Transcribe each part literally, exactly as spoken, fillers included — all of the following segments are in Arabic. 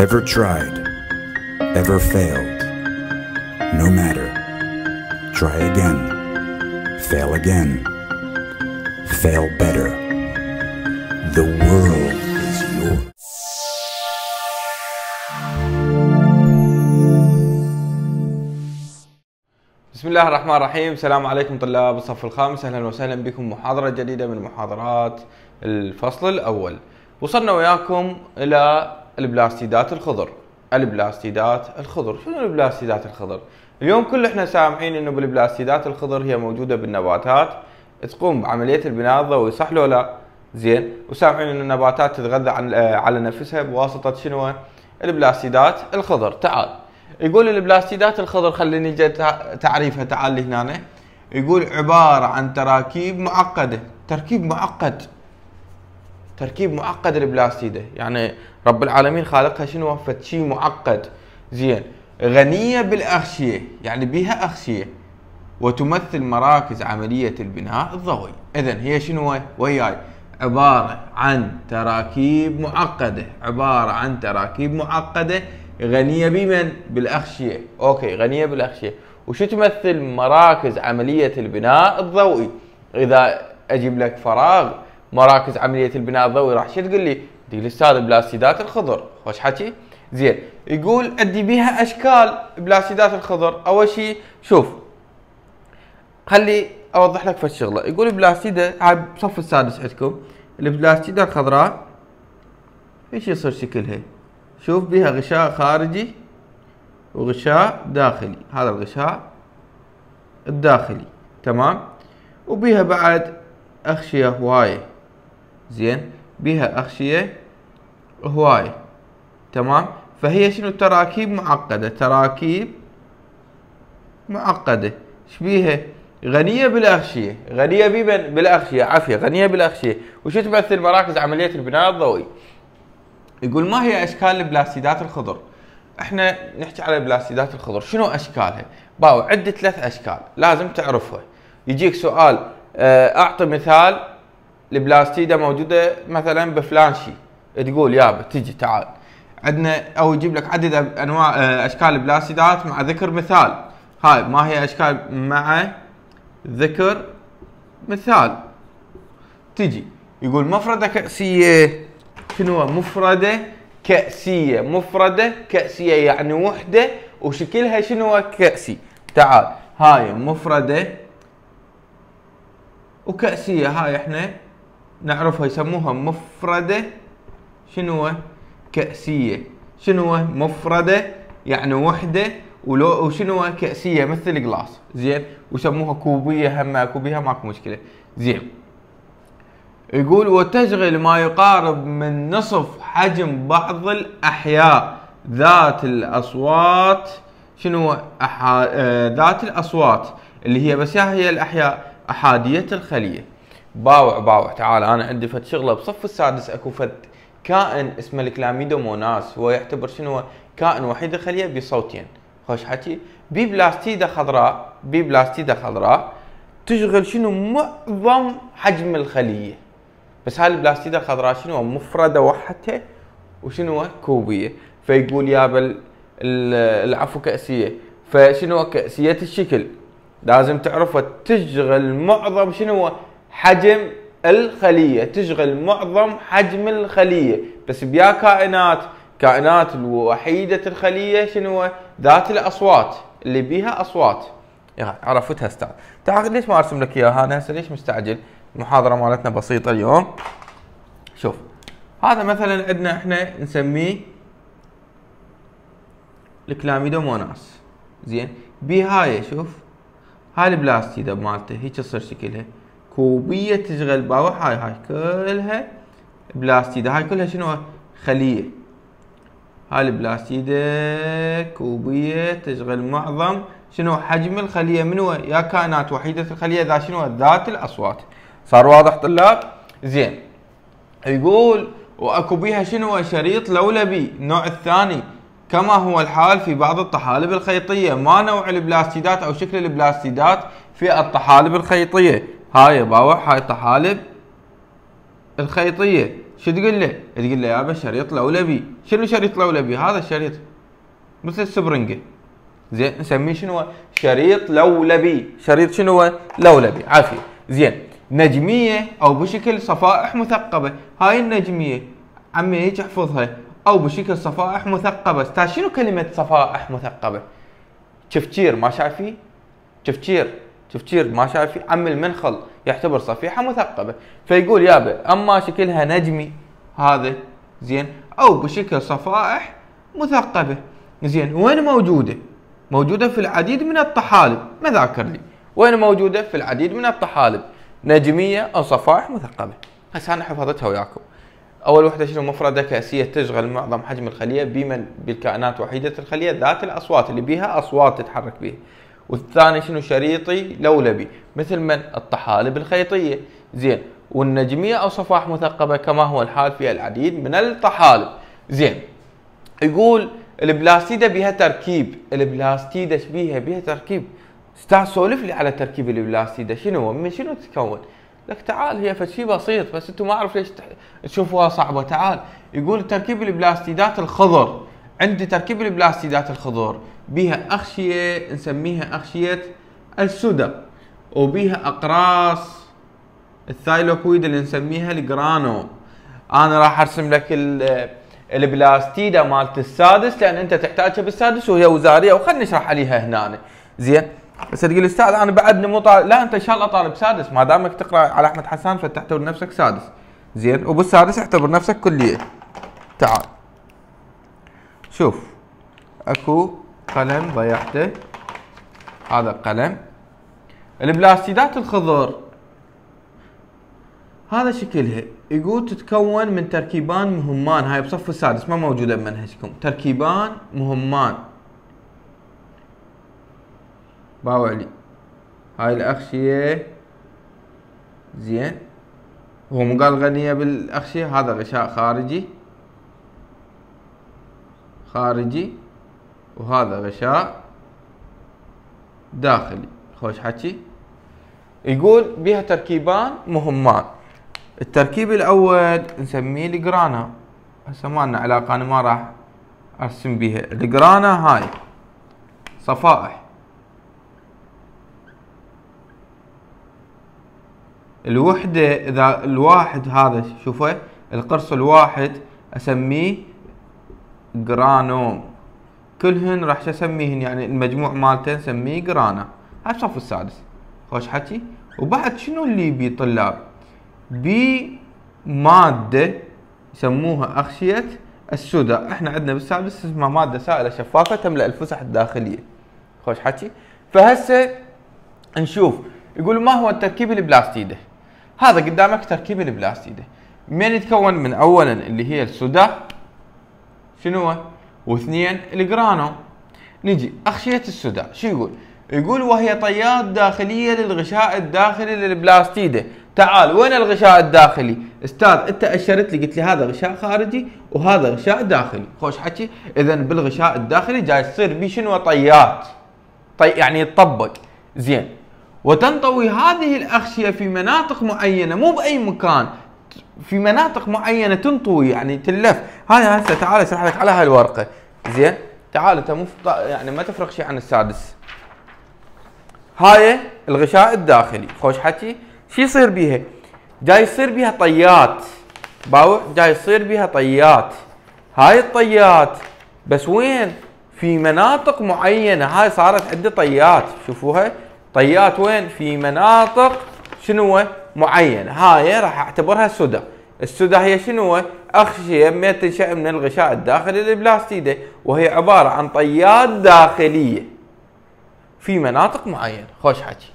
Ever tried? Ever failed? No matter. Try again. Fail again. Fail better. The world is yours. بسم الله الرحمن الرحيم. السلام عليكم طلاب الصف الخامس، اهلا وسهلا بكم محاضرة جديدة من محاضرات الفصل الاول. وصلنا وياكم الى البلاستيدات الخضر. البلاستيدات الخضر، شنو البلاستيدات الخضر؟ اليوم كل احنا سامعين انه بالبلاستيدات الخضر هي موجودة بالنباتات، تقوم بعملية البناء الضوئي، صح لو لا؟ زين، وسامعين ان النباتات تتغذى على نفسها بواسطة شنو؟ البلاستيدات الخضر. تعال يقول البلاستيدات الخضر، خليني نجي تعريفها. تعال لي هنا. يقول عبارة عن تراكيب معقدة، تركيب معقد، تركيب معقد البلاستيدة، يعني رب العالمين خالقها شنو؟ فد شيء معقد. زين، غنية بالأغشية، يعني بها أغشية، وتمثل مراكز عملية البناء الضوئي. إذن هي شنو وياي؟ عبارة عن تراكيب معقدة، عبارة عن تراكيب معقدة غنية بمن؟ بالأغشية. أوكي، غنية بالأغشية. وشو تمثل؟ مراكز عملية البناء الضوئي. إذا أجيب لك فراغ مراكز عملية البناء الضوئي راح شو تقول لي؟ تقول لي أستاذ البلاستيدات الخضر. خوش حكي؟ زين، يقول عندي بيها أشكال بلاستيدات الخضر. أول شيء شوف، خلي أوضح لك فد شغلة. يقول البلاستيدة هاي بصف السادس عندكم، البلاستيدة الخضراء ايش يصير شكلها؟ شوف، بيها غشاء خارجي وغشاء داخلي، هذا الغشاء الداخلي، تمام؟ وبيها بعد أغشية هواية. زين، بيها أغشية هواية، تمام؟ فهي شنو؟ تراكيب معقدة، تراكيب معقدة. ايش بيها؟ غنية بالأغشية، غنية بمن؟ بالأغشية، عافية، غنية بالأغشية. وشو تمثل؟ مراكز عملية البناء الضوئي. يقول ما هي اشكال البلاستيدات الخضر؟ احنا نحكي على البلاستيدات الخضر، شنو اشكالها؟ باو عندي ثلاث اشكال لازم تعرفها. يجيك سؤال اعطي مثال لبلاستيده موجوده مثلا بفلان شيء، تقول يابا تجي تعال عندنا، او يجيب لك عدد انواع اشكال البلاستيدات مع ذكر مثال. هاي ما هي اشكال مع ذكر مثال. تجي يقول مفردة كأسية. شنو مفردة كأسية؟ مفردة كأسية يعني وحدة وشكلها شنو؟ كأسي. تعال، هاي مفردة وكأسية، هاي احنا نعرفها يسموها مفردة شنو؟ كأسية. شنو مفردة؟ يعني وحدة، ولو وشنو كأسية مثل الجلاس. زين، ويسموها كوبية، هم كوبية ماكو مشكلة. زين، يقول وتشغل ما يقارب من نصف حجم بعض الأحياء ذات الأصوات. شنو أحا... آه... ذات الأصوات اللي هي بس هي الأحياء أحادية الخلية. باوع باوع تعال، أنا عندي فد شغلة بصف السادس. أكو فد كائن اسمه الكلاميدوموناس، هو يعتبر شنو؟ كائن وحيد الخلية بصوتين. خوش حكي. بي بلاستيدة خضراء، بي بلاستيدة خضراء تشغل شنو؟ معظم حجم الخلية. بس هاي البلاستيدة الخضراء شنو؟ مفردة وحدها وشنو؟ كوبية. فيقول يابا العفو كأسية، فشنو كأسية الشكل؟ لازم تعرفها تشغل معظم شنو؟ حجم الخلية، تشغل معظم حجم الخلية. بس بيا كائنات، كائنات الوحيدة الخلية شنو؟ ذات الأصوات، اللي بيها أصوات. يا عرفتها استاذ. تعال ليش ما ارسم لك اياها انا هسه؟ ليش مستعجل؟ المحاضرة مالتنا بسيطة اليوم. شوف، هذا مثلا عندنا احنا نسميه الكلاميدوموناس. زين، بهاي شوف، هاي البلاستيدة مالته هيك تصير شكلها كوبية، تشغل باوع. هاي هاي كلها بلاستيدة، هاي كلها شنو؟ خلية. هاي البلاستيدة كوبية تشغل معظم شنو؟ حجم الخلية. منو؟ يا كائنات وحيدة الخلية ذات شنو؟ ذات الأصوات. صار واضح طلاب؟ زين، يقول واكو بيها شنو؟ شريط لولبي. النوع الثاني كما هو الحال في بعض الطحالب الخيطية. ما نوع البلاستيدات او شكل البلاستيدات في الطحالب الخيطية؟ هاي باوع، هاي الطحالب الخيطية. شو تقول له؟ تقول له يابا شريط لولبي. شنو شريط لولبي؟ هذا الشريط مثل السبرنجة. زين نسميه شنو؟ شريط لولبي. شريط شنو؟ لولبي. عافية. زين نجمية او بشكل صفائح مثقبة. هاي النجمية عمي هيك احفظها، او بشكل صفائح مثقبة. استاذ شنو كلمة صفائح مثقبة؟ تفجير ما شايفي؟ تفجير تفجير ما شايفي؟ عمي المنخل يعتبر صفيحة مثقبة. فيقول يابا اما شكلها نجمي هذا زين او بشكل صفائح مثقبة. زين وين موجودة؟ موجودة في العديد من الطحالب. ما ذاكر لي وين موجودة؟ في العديد من الطحالب، نجمية او صفائح مثقبة. هسه انا حفظتها وياكم. اول وحده شنو؟ مفردة كأسية تشغل معظم حجم الخلية بمن بالكائنات وحيدة الخلية ذات الاصوات اللي بيها اصوات تتحرك بيها. والثاني شنو؟ شريطي لولبي مثل من؟ الطحالب الخيطية. زين والنجمية او صفائح مثقبة كما هو الحال في العديد من الطحالب. زين يقول البلاستيدة بها تركيب. البلاستيدة ايش بيها؟ بيها تركيب. استاذ سولف لي على تركيب البلاستيدة شنو هو؟ من شنو تتكون؟ لك تعال هي فشي بسيط بس انتم ما اعرف ليش تشوفوها صعبة. تعال يقول تركيب البلاستيدات الخضر. عندي تركيب البلاستيدات الخضر بيها اغشية نسميها اغشية السدى، وبيها اقراص الثايلوكويد اللي نسميها الجرانو. انا راح ارسم لك البلاستيدة مالت السادس لان انت تحتاجها بالسادس وهي وزارية، وخلني اشرح عليها هنا. زين بس تقول استاذ انا بعدني مو طالب. لا انت ان شاء الله طالب سادس، ما دامك تقرا على احمد حسان فتعتبر نفسك سادس. زين وبالسادس اعتبر نفسك كلية. تعال شوف اكو قلم ضيعته، هذا القلم. البلاستيدات الخضر هذا شكلها. يقول تتكون من تركيبان مهمان. هاي بصف السادس ما موجودة بمنهجكم. تركيبان مهمان باوع لي. هاي الأغشية زين، هو مو قال غنية بالأغشية. هذا غشاء خارجي خارجي وهذا غشاء داخلي. خوش حكي. يقول بها تركيبان مهمان. التركيب الأول نسميه الجرانا. هسه ما لنا علاقة، أنا ما راح أرسم بها. الجرانا هاي صفائح. الوحدة إذا الواحد هذا شوفه القرص الواحد أسميه جرانوم. كلهن راح أسميهن يعني المجموع مالته نسميه جرانا. هاي الصف السادس. خوش حكي. وبعد شنو اللي بي طلاب؟ بي مادة يسموها أغشية السدى. احنا عندنا بالسادس اسمها مادة سائلة شفافة تملأ الفسح الداخلية. خوش حكي. فهسه نشوف يقول ما هو التركيب البلاستيدة. هذا قدامك تركيب البلاستيدة. من يتكون؟ من اولا اللي هي السدى شنو، واثنين الجرانو. نجي اغشية السدى شو يقول؟ يقول وهي طيات داخلية للغشاء الداخلي للبلاستيدة. تعال وين الغشاء الداخلي؟ استاذ انت اشرت لي قلت لي هذا غشاء خارجي وهذا غشاء داخلي. خوش حكي. اذا بالغشاء الداخلي جاي تصير بيه شنو؟ طيات. طي يعني يتطبق. زين وتنطوي هذه الأغشية في مناطق معينة، مو بأي مكان، في مناطق معينة تنطوي يعني تلف. هاي هسه تعال اشرح لك على هاي الورقة. زين تعال انت مو يعني ما تفرق شيء عن السادس. هاي الغشاء الداخلي. خوش حكي. شو يصير بيها؟ جاي يصير بيها طيات. باوع جاي يصير بيها طيات. هاي الطيات بس وين؟ في مناطق معينة. هاي صارت عندي طيات. شوفوها طيات وين؟ في مناطق شنو معينة. هاي راح اعتبرها السدى. السدى هي شنو؟ اغشية ما تنشأ من الغشاء الداخلي للبلاستيدة، وهي عبارة عن طيات داخلية في مناطق معينة. خوش حكي.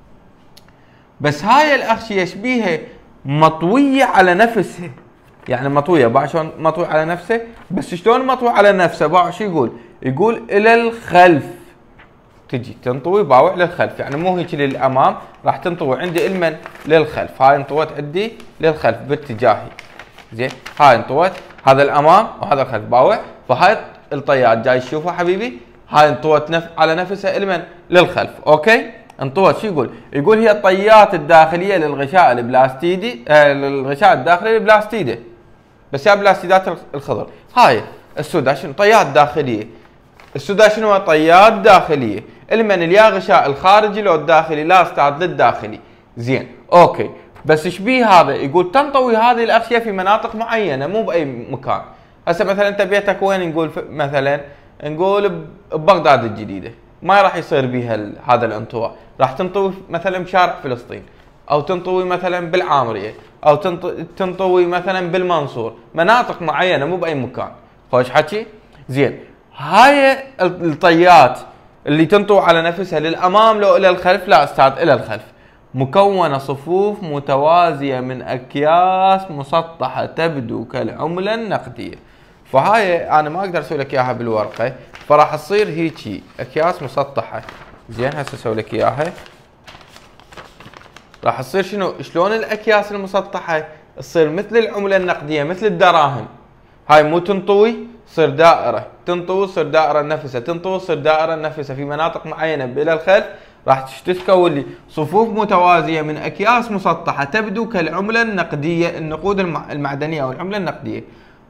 بس هاي الاغشية ايش بيها؟ مطوية على نفسها. يعني مطوية باع شلون مطوي على نفسه؟ بس شلون مطوي على نفسه؟ باع شو يقول؟ يقول الى الخلف. تجي تنطوي باوع للخلف، يعني مو هيك للامام، راح تنطوي عندي المن للخلف. هاي انطوت عندي للخلف باتجاهي. زين هاي انطوت هذا الامام وهذا الخلف باوع. فهاي الطيات جاي تشوفها حبيبي. هاي انطوت نف... على نفسها المن للخلف. اوكي انطوت. شو يقول؟ يقول هي الطيات الداخليه للغشاء البلاستيدي آه للغشاء الداخلي البلاستيدي. بس يا بلاستيدات الخضر. هاي السوداء شنو؟ طيات داخليه. السوداء شنو؟ طيات داخليه. المن اليا غشاء الخارجي لو الداخلي؟ لا استاذ للداخلي. زين اوكي، بس ايش بيه هذا؟ يقول تنطوي هذه الاغشيه في مناطق معينه مو باي مكان. هسه مثلا انت بيتك وين؟ نقول مثلا نقول ببغداد الجديده، ما راح يصير بيها هذا الانطواء، راح تنطوي مثلا بشارع فلسطين، او تنطوي مثلا بالعامريه، او تنطوي مثلا بالمنصور، مناطق معينه مو باي مكان. خوش حكي؟ زين، هاي الطيات اللي تنطوي على نفسها للامام لو الى الخلف؟ لا استاذ الى الخلف. مكونه صفوف متوازيه من اكياس مسطحه تبدو كالعمله النقديه. فهاي انا ما اقدر اسوي لك اياها بالورقه، فراح تصير هيجي اكياس مسطحه. زين هسه اسوي لك اياها. راح تصير شنو؟ شلون الاكياس المسطحه؟ تصير مثل العمله النقديه، مثل الدراهم. هاي مو تنطوي تصير دائره، تنطوي تصير دائره نفسها، تنطوي تصير دائره نفسها في مناطق معينه الى الخلف. راح تتكون لي صفوف متوازيه من اكياس مسطحه تبدو كالعمله النقديه، النقود المعدنيه او العمله النقديه،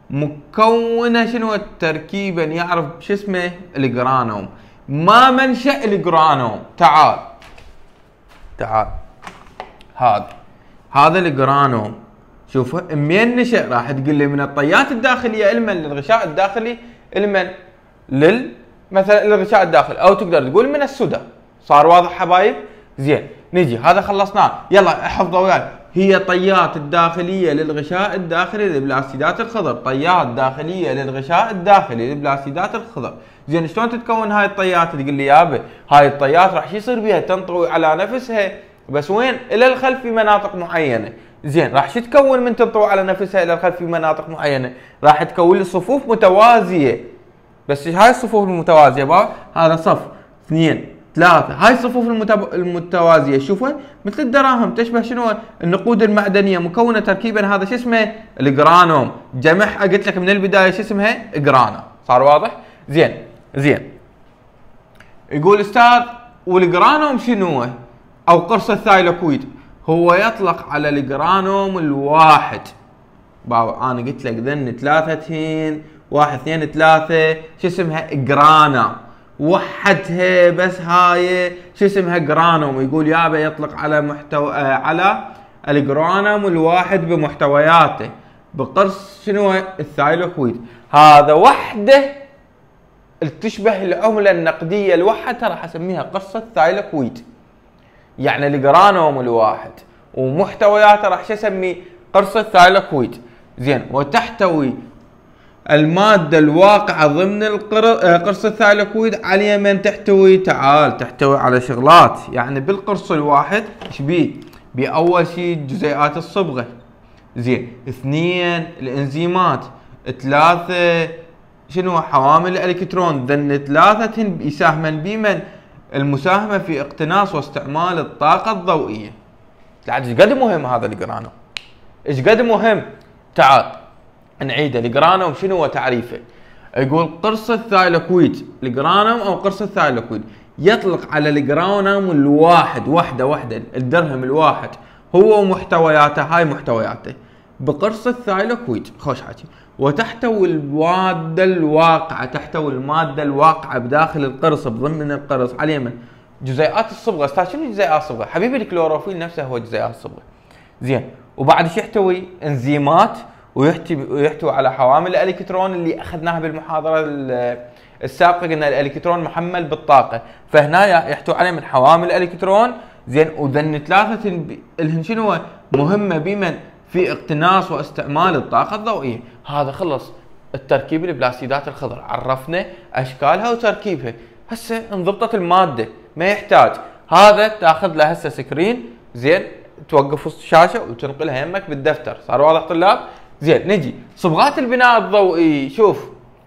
مكونه شنو؟ تركيبا يعرف شو اسمه؟ الجرانوم. ما منشأ الجرانوم؟ تعال تعال هذا هذا الجرانوم، شوفوا منين نشأ؟ راح تقول لي من الطيات الداخليه المن للغشاء الداخلي، المن لل مثلا الغشاء الداخلي، او تقدر تقول من السوداء. صار واضح حبايب؟ زين نجي هذا خلصناه، يلا احفظوا وياي. هي طيات الداخليه للغشاء الداخلي للبلاستيدات الخضر، طيات داخليه للغشاء الداخلي للبلاستيدات الخضر. زين شلون تتكون هاي الطيات؟ تقول لي يابا هاي الطيات راح يصير بيها؟ تنطوي على نفسها بس وين؟ الى الخلف في مناطق معينه. زين راح شو تكون من تنطوي على نفسها الى الخلف في مناطق معينه؟ راح تكون لي صفوف متوازيه. بس هاي الصفوف المتوازيه بقى هذا صف اثنين ثلاثة، هاي الصفوف المتب... المتوازية شوفوا مثل الدراهم، تشبه شنو؟ النقود المعدنية، مكونة تركيبا هذا شو اسمه؟ الجرانوم. جمعها قلت لك من البداية شو اسمها؟ جرانا. صار واضح؟ زين زين يقول استاذ والجرانوم شنو؟ او قرص الثايلوكويد هو يطلق على الجرانوم الواحد. بابا انا قلت لك ذن ثلاثة هين، واحد اثنين ثلاثة، شو اسمها؟ جرانا. وحدها بس هاي شو اسمها؟ جرانوم. يقول يابا يطلق على محتوى آه على الجرانوم الواحد بمحتوياته بقرص شنو؟ الثايلوكويد. هذا وحده تشبه العمله النقديه الوحدة راح اسميها قرص الثايلوكويد. يعني الجرانوم الواحد ومحتوياته راح شو اسميه؟ قرص الثايلوكويد. زين وتحتوي المادة الواقعة ضمن قرص الثايلوكويد على من تحتوي؟ تعال تحتوي على شغلات. يعني بالقرص الواحد ايش بيه؟ بأول شيء جزيئات الصبغة. زين اثنين الانزيمات، ثلاثة شنو؟ حوامل الالكترون. ذن ثلاثة يساهمن بمن؟ المساهمة في اقتناص واستعمال الطاقة الضوئية. ايش قد مهم هذا الجرانوم؟ ايش قد مهم؟ تعال نعيده. الجرانوم شنو هو تعريفه؟ يقول قرص الثايلوكويد، الجرانوم او قرص الثايلوكويد يطلق على الجرانوم الواحد، وحده وحده الدرهم الواحد هو ومحتوياته، هاي محتوياته بقرص الثايلوكويد. خوش حكي. وتحتوي المادة الواقعة، تحتوي المادة الواقعة بداخل القرص بضمن القرص على اليمن جزيئات الصبغة. استاذ شنو جزيئات الصبغة؟ حبيبي الكلوروفيل نفسه هو جزيئات الصبغة. زين وبعد شو يحتوي؟ انزيمات، ويحتوي على حوامل الالكترون اللي اخذناها بالمحاضره السابقه، قلنا الالكترون محمل بالطاقه، فهنا يحتوي عليه من حوامل الالكترون. زين وذن ثلاثه الهن شنو؟ مهمه بمن؟ في اقتناص واستعمال الطاقه الضوئيه. هذا خلص التركيب البلاستيدات الخضر، عرفنا اشكالها وتركيبها. هسه انضبطت الماده ما يحتاج هذا تاخذ له هسه سكرين. زين توقف الشاشه وتنقلها يمك بالدفتر. صار واضح طلاب؟ زين نجي صبغات البناء الضوئي. شوف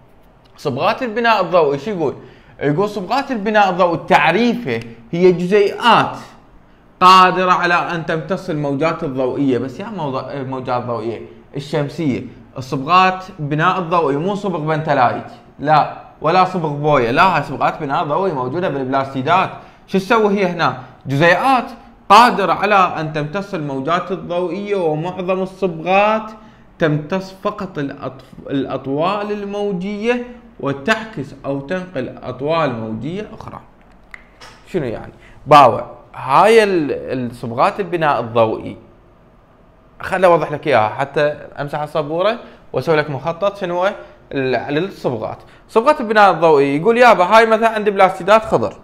صبغات البناء الضوئي شو يقول؟ يقول صبغات البناء الضوئي تعريفه هي جزيئات قادرة على أن تمتص الموجات الضوئية. بس يا موجات ضوئية الشمسية. الصبغات بناء الضوئي مو صبغ بنتلايت لا، ولا صبغ بوية لا، هاي صبغات بناء ضوئي موجودة بالبلاستيدات. شو تسوي هي هنا؟ جزيئات قادرة على أن تمتص الموجات الضوئية، ومعظم الصبغات تمتص فقط الأطوال الموجية وتعكس أو تنقل أطوال موجية أخرى. شنو يعني؟ باوع هاي الصبغات البناء الضوئي، خليني أوضح لك إياها حتى أمسح السبورة وأسوي لك مخطط شنو للصبغات. صبغات البناء الضوئي يقول يابا هاي مثلا عندي بلاستيدات خضر،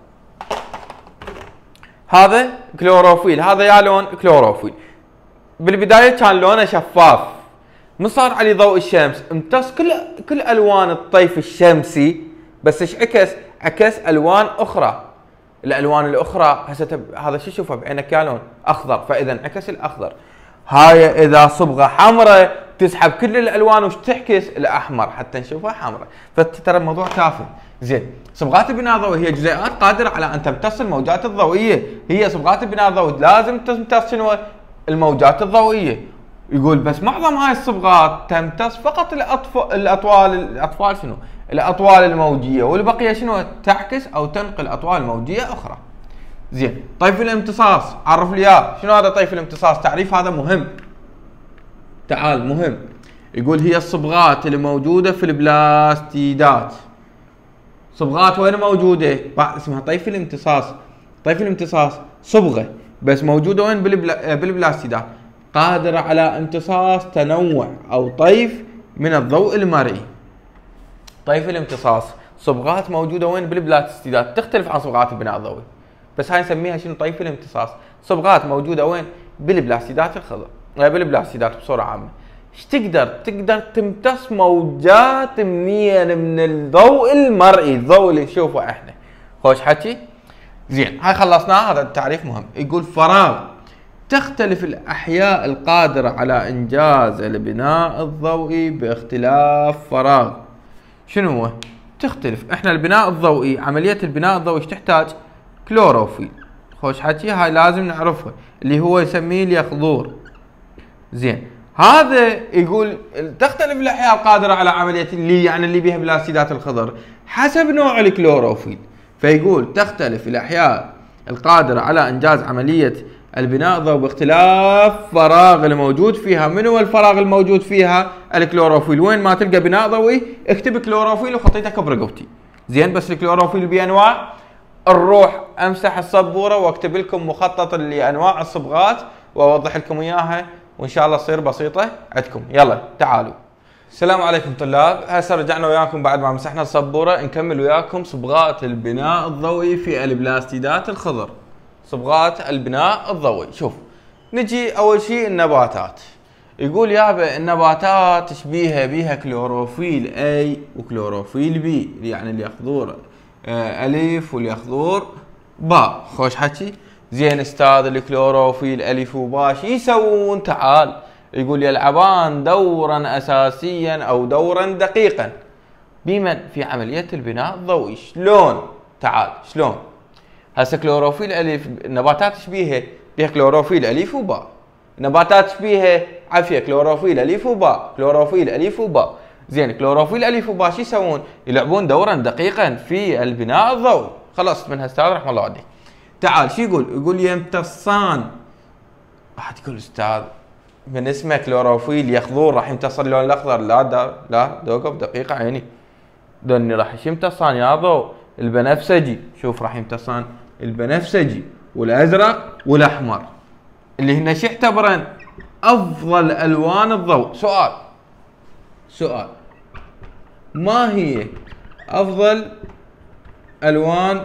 هذا كلوروفيل، هذا يا لون كلوروفيل. بالبداية كان لونه شفاف، من صار عليه ضوء الشمس امتص كل كل الوان الطيف الشمسي، بس ايش عكس؟ عكس الوان اخرى. الالوان الاخرى هسه هذا شو تشوفه بعينك يا لون اخضر، فاذا انعكس الاخضر. هاي اذا صبغه حمراء تسحب كل الالوان وش تعكس؟ الاحمر حتى نشوفها حمراء. فترى الموضوع تافه. زين، صبغات البناء الضوئي هي جزيئات قادره على ان تمتص الموجات الضوئيه، هي صبغات البناء الضوئي لازم تمتص شنو؟ الموجات الضوئيه. يقول بس معظم هاي الصبغات تمتص فقط الأطف... الاطوال الاطوال شنو؟ الاطوال الموجيه، والبقيه شنو؟ تعكس او تنقل اطوال موجيه اخرى. زين، طيف الامتصاص عرف لي اياه، شنو هذا طيف الامتصاص؟ تعريف هذا مهم. تعال مهم. يقول هي الصبغات اللي موجوده في البلاستيدات. صبغات وين موجوده؟ اسمها طيف الامتصاص. طيف الامتصاص صبغه بس موجوده وين؟ بالبلا... بالبلاستيدات، قادرة على امتصاص تنوع أو طيف من الضوء المرئي. طيف الامتصاص صبغات موجودة وين؟ بالبلاستيدات، تختلف عن صبغات البناء الضوئي، بس هاي نسميها شنو؟ طيف الامتصاص. صبغات موجودة وين؟ بالبلاستيدات الخضر، بالبلاستيدات بصورة عامة. ايش تقدر؟ تقدر تمتص موجات منين؟ من الضوء المرئي، الضوء اللي نشوفه احنا. خوش حكي؟ زين، هاي خلصناها، هذا التعريف مهم. يقول فراغ. تختلف الأحياء القادرة على إنجاز البناء الضوئي باختلاف فراغ. شنو هو؟ تختلف. احنا البناء الضوئي، عملية البناء الضوئي تحتاج كلوروفيل. خوش حكي، هاي لازم نعرفها، اللي هو يسميه اليخضور. زين، هذا يقول تختلف الأحياء القادرة على عملية اللي يعني اللي بيها بلاستيدات الخضر حسب نوع الكلوروفيل. فيقول تختلف الأحياء القادرة على إنجاز عملية البناء الضوئي باختلاف فراغ الموجود فيها. من هو الفراغ الموجود فيها؟ الكلوروفيل. وين ما تلقى بناء ضوئي اكتب كلوروفيل وخطيتك برقبتي. زين، بس الكلوروفيل بانواع. نروح امسح السبوره واكتب لكم مخطط لانواع الصبغات واوضح لكم اياها، وان شاء الله تصير بسيطه عندكم. يلا تعالوا. السلام عليكم طلاب، هسه رجعنا وياكم بعد ما مسحنا السبوره نكمل وياكم صبغات البناء الضوئي في البلاستيدات الخضر. صبغات البناء الضوئي. شوف، نجي اول شيء النباتات. يقول يابا النباتات تشبيها بيها كلوروفيل A وكلوروفيل B، يعني اليخضور ألف واليخضور باء. خوش حكي؟ زين استاذ، الكلوروفيل ألف وباء شو يسوون؟ تعال. يقول يلعبان دورا أساسيا أو دورا دقيقا بمن؟ في عملية البناء الضوئي. شلون؟ تعال شلون؟ هسه كلوروفيل ألف، النباتات تشبيها بيها كلوروفيل ألف وباء. نباتات تشبيها عافية كلوروفيل ألف وباء، كلوروفيل ألف وباء. زين، كلوروفيل ألف وباء شو يسوون؟ يلعبون دورا دقيقا في البناء الضوئي. خلصت منها استاذ رحمه الله عليك. تعال شو يقول؟ يقول يمتصان. واحد يقول استاذ من اسمه كلوروفيل يخضور راح يمتص اللون الاخضر. لا دا لا دوقف دقيقه عيني، دوني راح يمتصان يا ضوء البنفسجي. شوف راح يمتصان البنفسجي والازرق والاحمر، اللي هن شو يعتبرن؟ افضل الوان الضوء. سؤال سؤال ما هي افضل الوان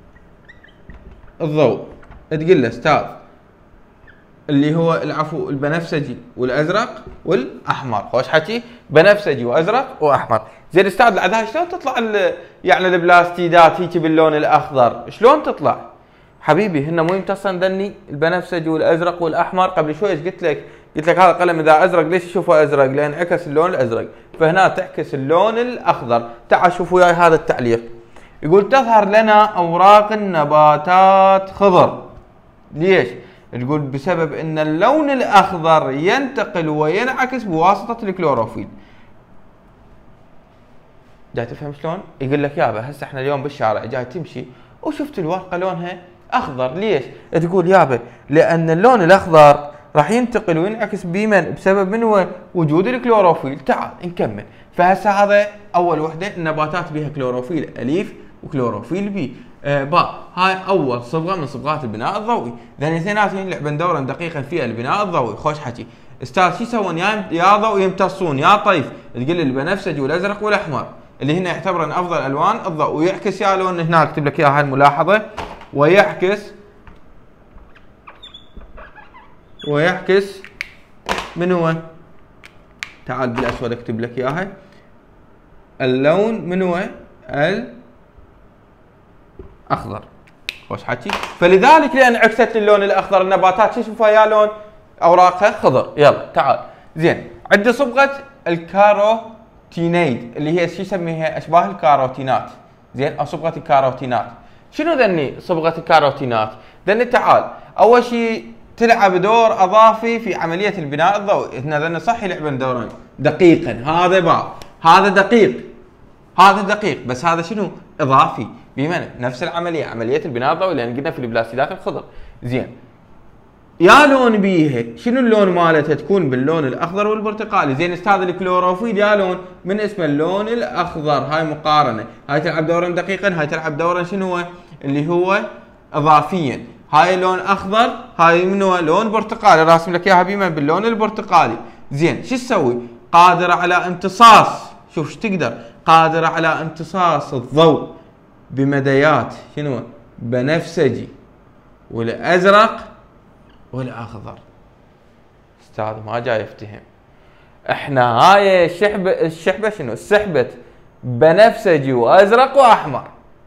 الضوء؟ تقول له استاذ اللي هو العفو البنفسجي والازرق والاحمر. خوش حكي؟ بنفسجي وازرق واحمر. زين استاذ العدها شلون تطلع يعني البلاستيدات هيك باللون الاخضر؟ شلون تطلع؟ حبيبي هن مو يمتصن ذني البنفسجي والازرق والاحمر. قبل شوي ايش قلت لك؟ قلت لك هذا القلم اذا ازرق ليش تشوفه ازرق؟ لان عكس اللون الازرق، فهنا تعكس اللون الاخضر. تعال شوفوا وياي هذا التعليق. يقول تظهر لنا اوراق النباتات خضر. ليش؟ تقول بسبب ان اللون الاخضر ينتقل وينعكس بواسطه الكلوروفيل. جاي تفهم شلون؟ يقول لك يابا هسه احنا اليوم بالشارع جاي تمشي وشفت الورقه لونها اخضر. ليش؟ تقول يابا لان اللون الاخضر راح ينتقل وينعكس بمن؟ بسبب من هو؟ وجود الكلوروفيل. تعال نكمل. فهسه هذا اول وحده، النباتات بها كلوروفيل اليف وكلوروفيل بي. آه باء، هاي اول صبغه من صبغات البناء الضوئي. ذني اثنيناتهم يلعبن دورا دقيقا في البناء الضوئي. خوش حكي. استاذ شو يسوون؟ يا يا ضوء يمتصون يا طيف. تقول البنفسجي والازرق والاحمر اللي هنا يعتبرن افضل الوان الضوء، ويعكس يا لون هنا اكتب لك اياها الملاحظه، ويعكس ويعكس من هو؟ تعال بالاسود اكتب لك اياها. اللون من هو؟ الاخضر. خوش حكي. فلذلك لان عكست اللون الاخضر النباتات شو يشوفها يا لون؟ اوراقها خضر. يلا تعال. زين، عندي صبغه الكاروتينيد اللي هي شو يسميها؟ اشباه الكاروتينات. زين، او صبغه الكاروتينات. شنو ذني صبغه الكاروتينات؟ ذني تعال، اول شيء تلعب دور اضافي في عمليه البناء الضوئي. هنا ذني صح يلعبن دورا دقيقا. هذا باء، هذا دقيق، هذا دقيق، بس هذا شنو؟ اضافي. بمعنى نفس العمليه، عمليه البناء الضوئي، لان قلنا في البلاستيدات الخضر. زين، يا لون بيها شنو اللون مالتها؟ تكون باللون الاخضر والبرتقالي. زين استاذ الكلوروفيل يا لون؟ من اسمه اللون الاخضر. هاي مقارنه، هاي تلعب دورا دقيقا، هاي تلعب دورا شنو هو؟ اللي هو اضافيا. هاي لون اخضر، هاي من هو؟ لون برتقالي، راسم لك اياها بما باللون البرتقالي. زين، شو تسوي؟ قادره على امتصاص، شوف ايش تقدر، قادره على امتصاص الضوء بمديات شنو؟ بنفسجي والازرق والاخضر. استاذ ما جاي يفتهم. احنا هاي الشحبه الشحبه شنو؟ السحبه بنفسجي وازرق واحمر.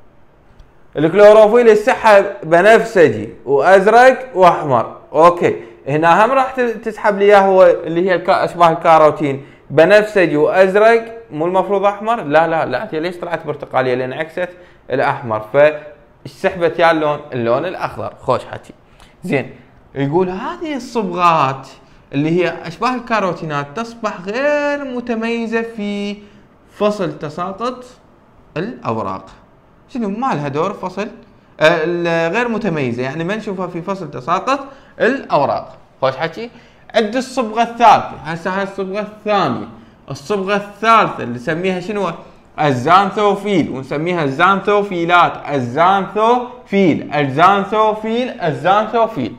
الكلوروفيل يسحب بنفسجي وازرق واحمر. اوكي، هنا هم راح تسحب لي اياه هو اللي هي اشباه الكاروتين بنفسجي وازرق، مو المفروض احمر؟ لا لا لا، ليش طلعت برتقاليه؟ لان عكست الاحمر. فسحبت يا اللون؟ اللون الاخضر. خوش حكي. زين، يقول هذه الصبغات اللي هي اشباه الكاروتينات تصبح غير متميزه في فصل تساقط الاوراق. شنو ما لها دور فصل؟ آه غير متميزه، يعني ما نشوفها في فصل تساقط الاوراق. خوش حكي. عند الصبغه الثالثه، هسه هاي الصبغه الثانيه. الصبغه الثالثه اللي نسميها شنو؟ الزانثوفيل، ونسميها الزانثوفيلات. الزانثوفيل الزانثوفيل الزانثوفيل.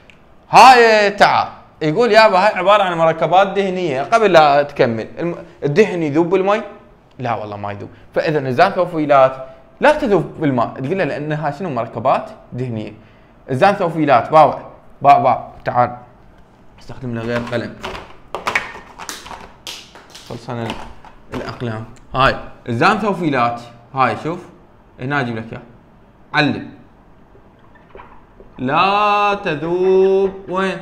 هاي تعال، يقول يابا هاي عباره عن مركبات دهنيه. قبل لا تكمل، الدهن يذوب بالمي؟ لا والله ما يذوب. فاذا الزانثوفيلات لا تذوب بالماء، تقول له لانها شنو؟ مركبات دهنيه. الزانثوفيلات باوع باع باع. تعال استخدم له غير قلم، خلصنا الاقلام. هاي الزانثوفيلات، هاي شوف هنا اجيب لك اياها. علم. لا تذوب وين؟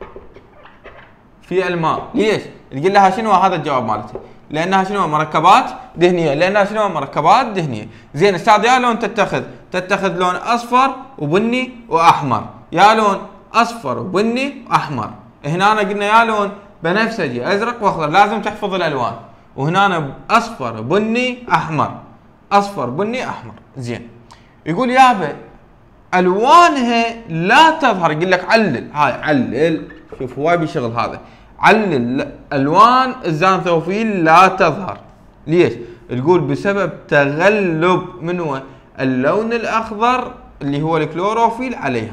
في الماء. ليش؟ تقول لها شنو؟ هذا الجواب مالتي، لانها شنو؟ مركبات دهنيه. لانها شنو؟ مركبات دهنيه. زين استاذ يا لون تتخذ؟ تتخذ لون اصفر وبني واحمر. يا لون اصفر وبني واحمر. هنا أنا قلنا يا لون بنفسجي ازرق واخضر، لازم تحفظ الالوان. وهنا اصفر بني احمر، اصفر بني احمر. زين، يقول يابا الوانها لا تظهر. يقول لك علل، هاي علل، شوف هواي بشغل هذا. علل الوان الزانثوفيل لا تظهر. ليش؟ تقول بسبب تغلب من هو؟ اللون الاخضر اللي هو الكلوروفيل عليها.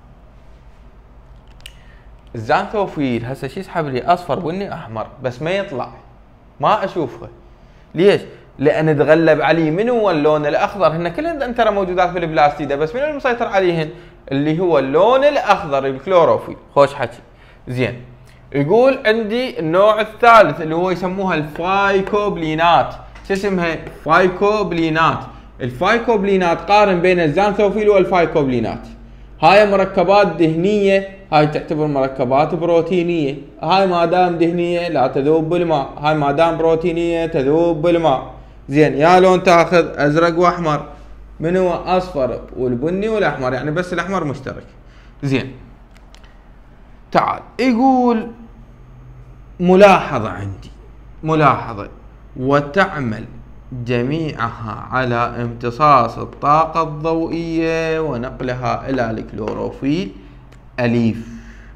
الزانثوفيل هسه شو يسحب لي؟ اصفر بني احمر، بس ما يطلع، ما اشوفه. ليش؟ لان تغلب عليه من هو؟ اللون الاخضر. هن كلهن ترى موجودات في البلاستيده، بس من المسيطر عليهن؟ اللي هو اللون الاخضر الكلوروفيل. خوش حكي. زين، يقول عندي النوع الثالث اللي هو يسموها الفايكوبلينات. شو اسمها؟ فايكوبلينات. الفايكوبلينات قارن بين الزانثوفيل والفايكوبلينات. هاي مركبات دهنيه، هاي تعتبر مركبات بروتينيه. هاي ما دام دهنيه لا تذوب بالماء، هاي ما دام بروتينيه تذوب بالماء. زين، يا لون تاخذ؟ ازرق واحمر. من هو؟ اصفر والبني والاحمر، يعني بس الاحمر مشترك. زين، تعال يقول ملاحظه عندي، ملاحظه، وتعمل جميعها على امتصاص الطاقة الضوئية ونقلها إلى الكلوروفيل أليف.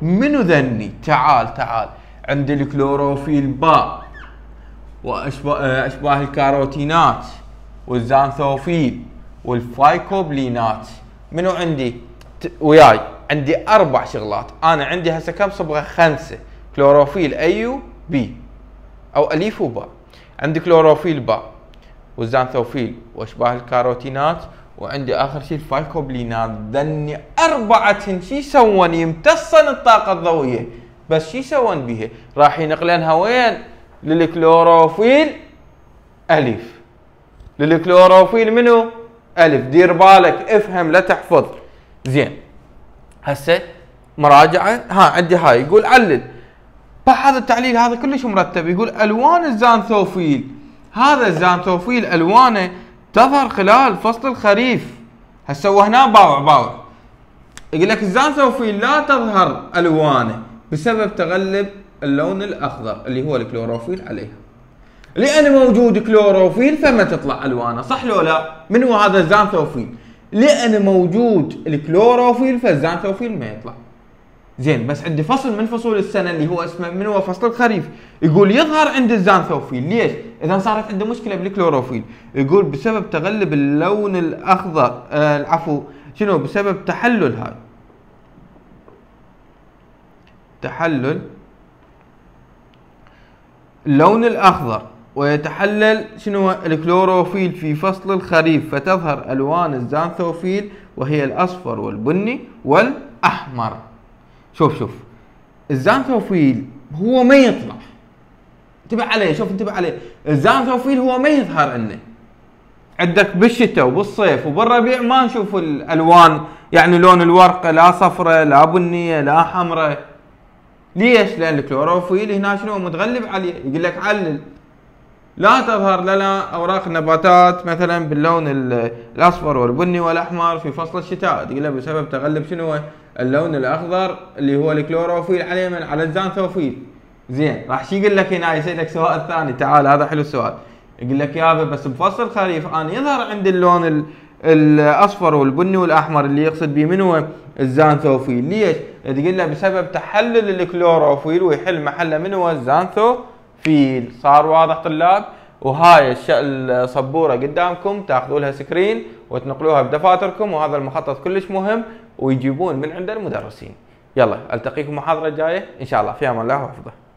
منو ذني؟ تعال تعال، عندي الكلوروفيل باء واشباه اشباه الكاروتينات والزانثوفيل والفايكوبلينات. منو عندي وياي؟ عندي اربع شغلات. انا عندي هسه كم صبغه؟ خمسه. كلوروفيل ايو بي او اليف وباء. عندي كلوروفيل باء والزانثوفيل واشباه الكاروتينات، وعندي اخر شيء الفايكوبلينات. ذني اربعتهن شو يسوون؟ يمتصن الطاقه الضوئيه، بس شو يسوون بيها؟ راح ينقلنها وين؟ للكلوروفيل الف. للكلوروفيل منو؟ الف. دير بالك، افهم لا تحفظ. زين هسه مراجعه. ها عندي هاي يقول علل. بعد التعليل هذا كلش مرتب. يقول الوان الزانثوفيل، هذا الزانثوفيل الوانه تظهر خلال فصل الخريف. هسه وهنا باوع باوع يقول لك الزانثوفيل لا تظهر الوانه بسبب تغلب اللون الاخضر اللي هو الكلوروفيل عليها. لان موجود كلوروفيل فما تطلع الوانه، صح لو لا؟ من هو هذا الزانثوفيل؟ لان موجود الكلوروفيل فالزانثوفيل ما يطلع. زين بس عندي فصل من فصول السنه اللي هو اسمه من هو فصل الخريف، يقول يظهر عند الزانثوفيل. ليش؟ اذا صارت عنده مشكله بالكلوروفيل، يقول بسبب تغلب اللون الاخضر، آه العفو شنو؟ بسبب تحلل هاي تحلل اللون الاخضر، ويتحلل شنو؟ الكلوروفيل في فصل الخريف، فتظهر الوان الزانثوفيل وهي الاصفر والبني والاحمر. شوف شوف الزانثوفيل هو ما يطلع، انتبه عليه، شوف انتبه عليه. الزانثوفيل هو ما يظهر عندنا. عندك بالشتاء وبالصيف وبالربيع ما نشوف الالوان، يعني لون الورقه لا صفرة لا بنيه لا حمراء. ليش؟ لان الكلوروفيل هنا شنو؟ متغلب عليه. يقول لك علل. لا تظهر لنا اوراق النباتات مثلا باللون الاصفر والبني والاحمر في فصل الشتاء، تقول له بسبب تغلب شنو؟ اللون الاخضر اللي هو الكلوروفيل عليه من على الزانثوفيل. زين راح شو يقول لك هنا؟ يسالك سؤال ثاني. تعال هذا حلو السؤال. يقول لك يابا بس بفصل الخريف انا يظهر عندي اللون الاصفر والبني والاحمر اللي يقصد به من هو؟ الزانثوفيل. ليش؟ تقول له بسبب تحلل الكلوروفيل ويحل محله من هو؟ الزانثوفيل. صار واضح طلاب؟ وهاي السبوره قدامكم تاخذوا لها سكرين وتنقلوها بدفاتركم، وهذا المخطط كلش مهم ويجيبون من عند المدرسين. يلا التقيكم محاضره جايه ان شاء الله. في امان الله وحفظه.